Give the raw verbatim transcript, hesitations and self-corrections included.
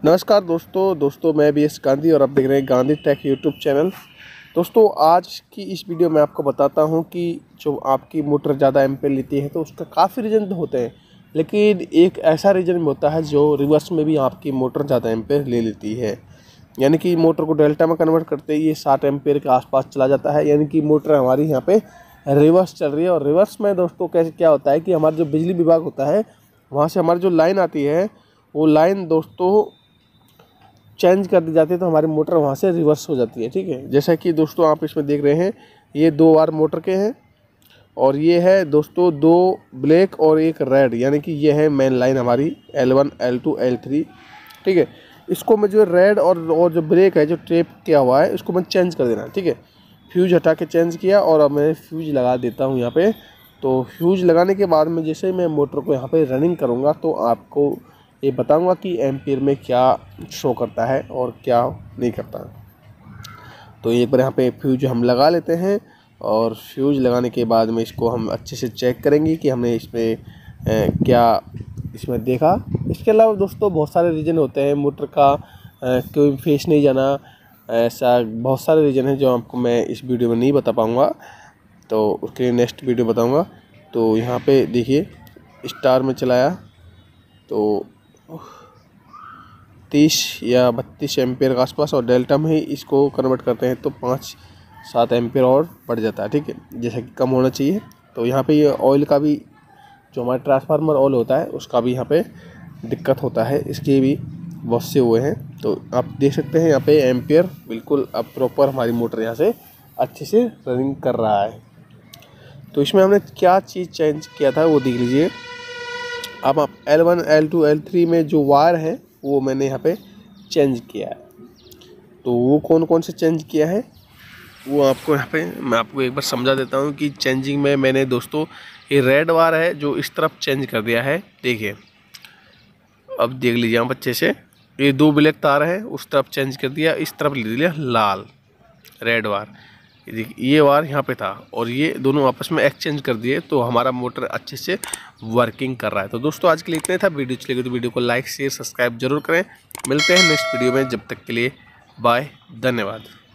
नमस्कार दोस्तों दोस्तों मैं बी एस गांधी और आप देख रहे हैं गांधी टेक यूट्यूब चैनल। दोस्तों आज की इस वीडियो में आपको बताता हूं कि जो आपकी मोटर ज़्यादा एम्पेयर लेती है तो उसका काफ़ी रीज़न तो होते हैं, लेकिन एक ऐसा रीज़न भी होता है जो रिवर्स में भी आपकी मोटर ज़्यादा एम्पेयर ले लेती है। यानी कि मोटर को डेल्टा में कन्वर्ट करते ही ये साठ एम्पेयर के आसपास चला जाता है, यानी कि मोटर हमारी यहाँ पे रिवर्स चल रही है। और रिवर्स में दोस्तों कैसे क्या होता है कि हमारा जो बिजली विभाग होता है वहाँ से हमारी जो लाइन आती है वो लाइन दोस्तों चेंज कर दी जाती है, तो हमारी मोटर वहाँ से रिवर्स हो जाती है। ठीक है, जैसा कि दोस्तों आप इसमें देख रहे हैं ये दो वार मोटर के हैं और ये है दोस्तों दो ब्लैक और एक रेड, यानी कि ये है मेन लाइन हमारी L one L two L three. ठीक है, इसको मैं जो रेड और और जो ब्रेक है जो टेप किया हुआ है इसको मैं चेंज कर देना। ठीक है, फ्यूज हटा के चेंज किया और अब मैं फ्यूज लगा देता हूँ यहाँ पे। तो फ्यूज लगाने के बाद में जैसे मैं मोटर को यहाँ पे रनिंग करूँगा तो आपको ये बताऊंगा कि एम्पीयर में क्या शो करता है और क्या नहीं करता। तो एक बार यहाँ पे फ्यूज हम लगा लेते हैं और फ्यूज लगाने के बाद में इसको हम अच्छे से चेक करेंगे कि हमने इसमें क्या इसमें देखा। इसके अलावा दोस्तों बहुत सारे रीज़न होते हैं मोटर का, कोई फेस नहीं जाना, ऐसा बहुत सारे रीज़न हैं जो आपको मैं इस वीडियो में नहीं बता पाऊँगा, तो उसके लिए नेक्स्ट वीडियो बताऊँगा। तो यहाँ पे देखिए स्टार में चलाया तो तीस या बत्तीस एम्पेयर के आसपास और डेल्टा में ही इसको कन्वर्ट करते हैं तो पाँच सात एम्पेयर और बढ़ जाता है। ठीक है, जैसा कि कम होना चाहिए। तो यहाँ पे ये ऑयल का भी जो हमारा ट्रांसफार्मर ऑयल होता है उसका भी यहाँ पे दिक्कत होता है, इसके भी बहुत से हुए हैं। तो आप देख सकते हैं यहाँ पे एम्पेयर बिल्कुल अब प्रॉपर हमारी मोटर यहाँ से अच्छे से रनिंग कर रहा है। तो इसमें हमने क्या चीज़ चेंज किया था वो देख लीजिए। अब आप L one L two L three में जो वायर है वो मैंने यहाँ पे चेंज किया है। तो वो कौन कौन से चेंज किया है वो आपको यहाँ पे मैं आपको एक बार समझा देता हूँ कि चेंजिंग में मैंने दोस्तों ये रेड वायर है जो इस तरफ चेंज कर दिया है। देखिए अब देख लीजिए आप अच्छे से, ये दो ब्लैक तार है उस तरफ चेंज कर दिया, इस तरफ ले लिया लाल रेड वायर। ये वायर यहाँ पे था और ये दोनों आपस में एक्सचेंज कर दिए, तो हमारा मोटर अच्छे से वर्किंग कर रहा है। तो दोस्तों आज के लिए इतना ही था। वीडियो अच्छी लगी तो वीडियो को लाइक शेयर सब्सक्राइब जरूर करें। मिलते हैं नेक्स्ट वीडियो में, जब तक के लिए बाय, धन्यवाद।